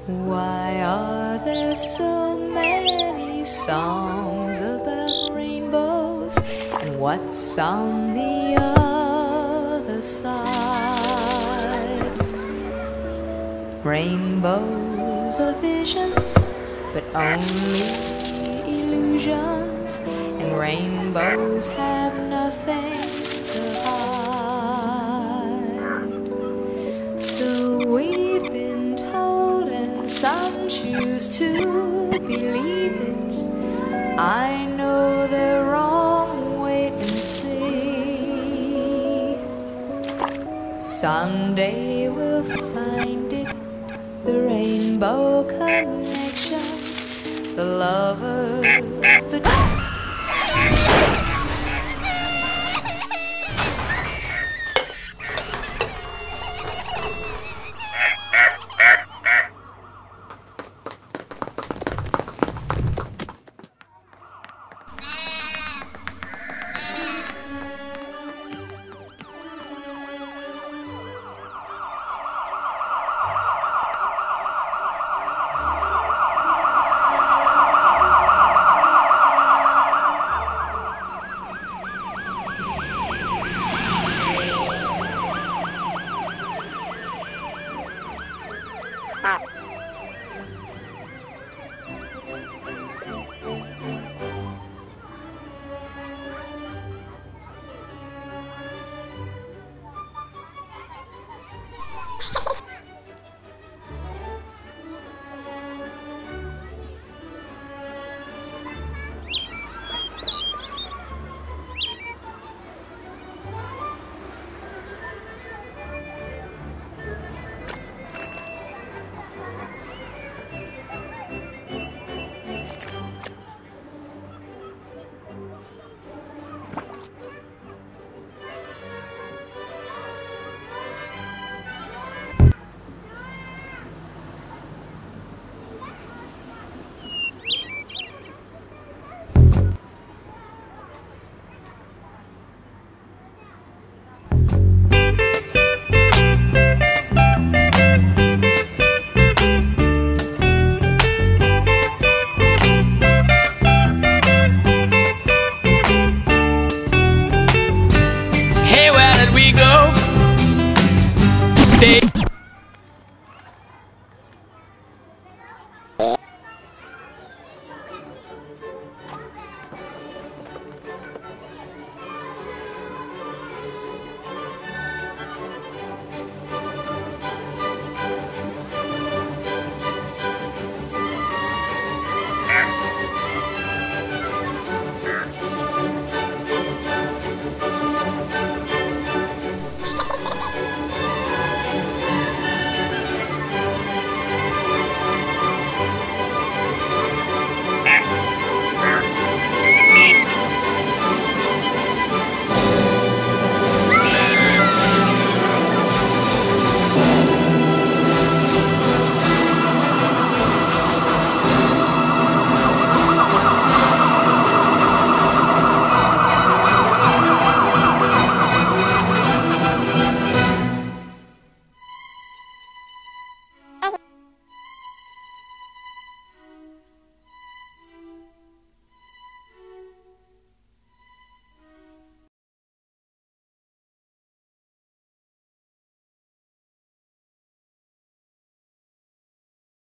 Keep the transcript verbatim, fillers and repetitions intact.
Why are there so many songs about rainbows? And what's on the other side? Rainbows are visions, but only illusions. And rainbows have nothing to hide. So we've been told, and some choose to believe it. I know they're wrong, wait and see. Someday we'll find it, the rainbow connection, the lovers, the